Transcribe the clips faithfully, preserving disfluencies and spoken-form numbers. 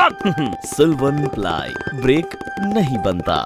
सिल्वन ply, break नहीं बनता।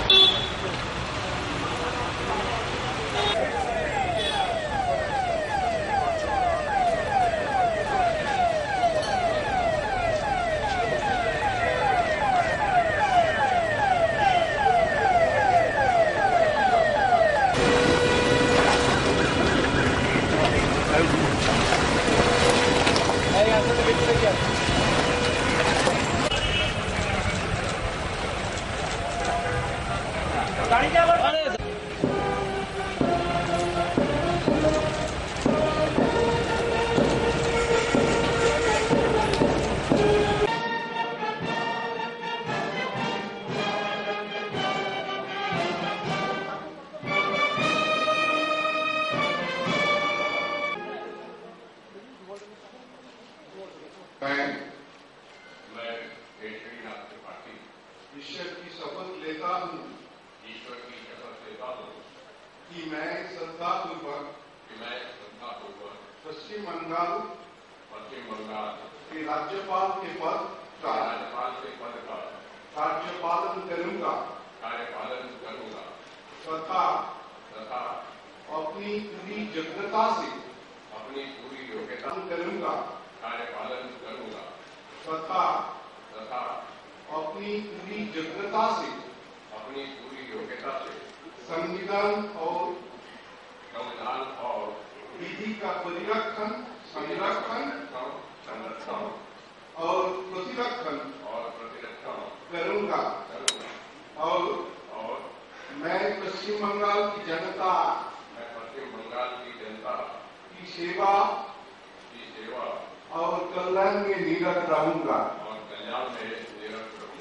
मैं केशरीनाथ त्रिपाठी ईश्वर की शपथ लेता हूँ ईश्वर की शपथ लेता हूँ कि मैं श्रद्धापूर्वक कि मैं श्रद्धापूर्वक पश्चिम बंगाल पश्चिम बंगाल के राज्यपाल के पद का राज्यपाल के पद का कार्यपालन करूंगा कार्यपालन करूंगा तथा तथा अपनी पूरी योग्यता से अपनी पूरी योग्यता करूंगा कार्यपालन करूंगा तथा तथा अपनी पूरी योग्यता से अपनी पूरी योग्यता से संविधान और संविधान और विधि का परिरक्षण संरक्षण संरक्षण और प्रतिरक्षण और प्रतिरक्षण करूंगा करूंगा और और मैं पश्चिम बंगाल की जनता मैं पश्चिम बंगाल की जनता की सेवा की सेवा और कल्याण में निरत रहूंगा और कल्याण में निरत रहूंगा।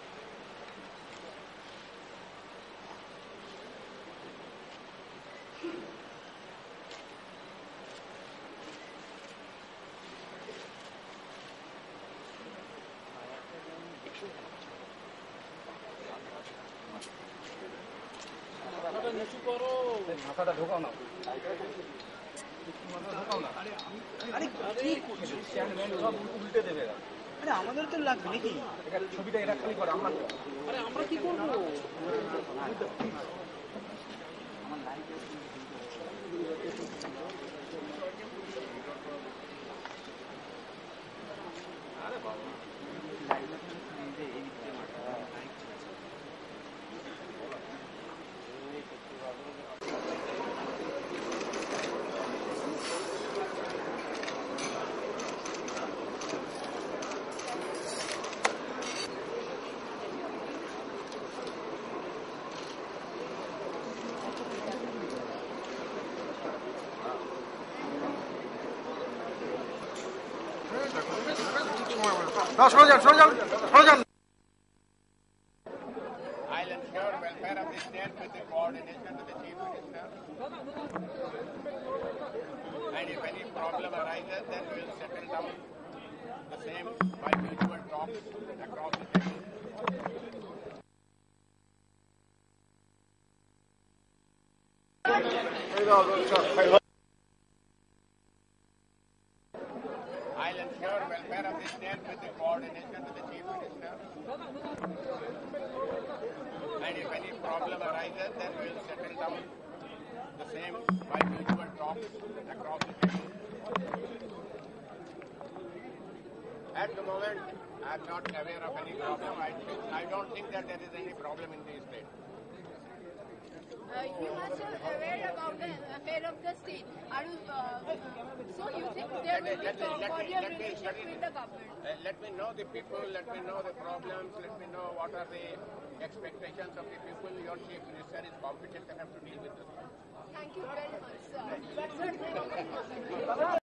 মাথাটা ঢোকাও না উল্টে দেবে আরে আমাদের তো লাগবে নাকি ছবিটা এটা খালি করে আমরা আরে আমরা কি করবো না সরে যান সরে যান সরে যান I'll ensure welfare of the state with the coordination with the Chief Minister. And if any problem arises, then we will settle down the same by mutual talks across the state. I'll ensure welfare of the state with the coordination with the Chief Minister. And if any problem arises, then we will settle down the same by mutual talks across the state. At the moment, I am not aware of any problem. I, think, I don't think that there is any problem in the state. Uh, you must have aware about the affair of the state. Are you, uh, so you think there will be cordial relationship with the government? Uh, let me know the people, let me know the problems, let me know what are the expectations of the people. Your Chief Minister is competent enough to deal with this. Thank you very much, sir.